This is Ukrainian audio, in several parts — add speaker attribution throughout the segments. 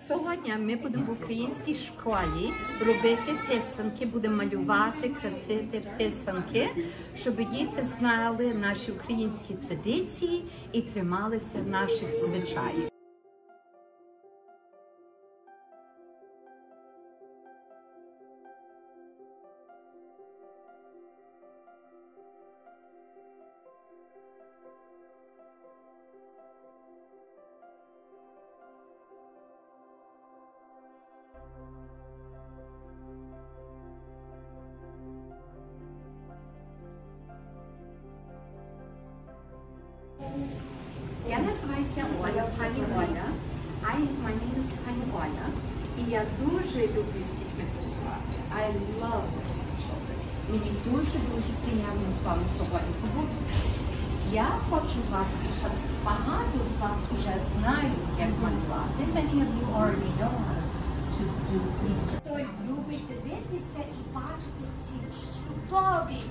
Speaker 1: Сьогодні ми будемо в українській школі робити писанки, будемо малювати, красити писанки, щоб діти знали наші українські традиції і трималися наших звичаїв. Я називаюся Оля, пані Оля. My name is пані Оля. І я дуже люблю з дітьми працювати. I love children. Мені дуже приємно з вами сьогодні поговорити. Я хочу вас, багато з вас вже знають, як малювати. Many of you already know how to do research. Хто любить дивитися і бачити ці чудові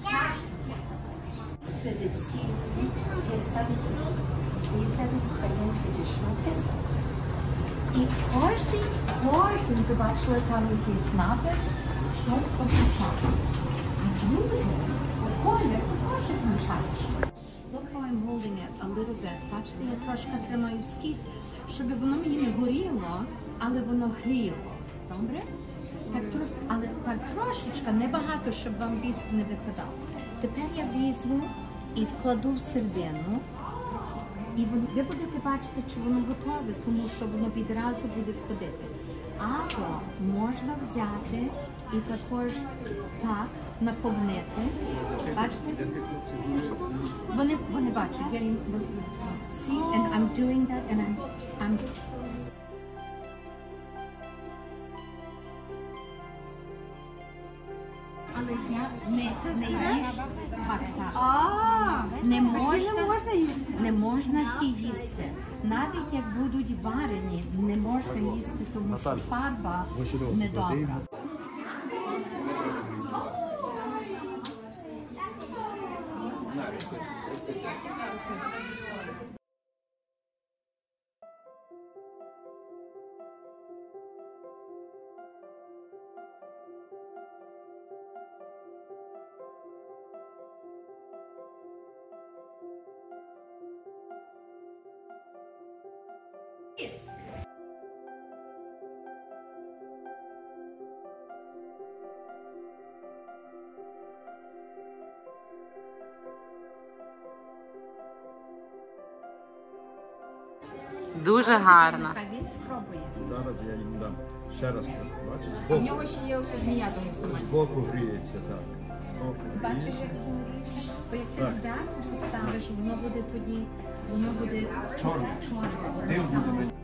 Speaker 1: традиційні писанки. These are the Ukrainian traditional писанки. І кожен, ви бачили там якийсь напис, щось означає. А друге, колір також означає щось. Look how I'm holding it a little bit. Бачите, я трошки тримаю скіз, щоб воно мені не горіло, але воно гріло. Добре? Але так трошечки, небагато, щоб вам віск не випадав. Тепер я візьму і вкладу в середину. І ви будете бачити, чи воно готове, тому що воно відразу буде входити. Або можна взяти і також так наповнити. Бачите? Вони бачать. Я їм see, and I'm doing that, and I'm але я не їж. Не можна ці їсти. Навіть як будуть варені, не можна їсти, тому що фарба недобра.
Speaker 2: Дуже гарно.
Speaker 1: Він спробує.
Speaker 3: Зараз я їм дам. Ще раз. Бачиш,
Speaker 2: У нього ще є ось змія, тому що
Speaker 3: збоку гріється, так.
Speaker 1: Бачиш, як гріється? Бо як ти зверху поставиш, воно буде тоді, воно буде чорне.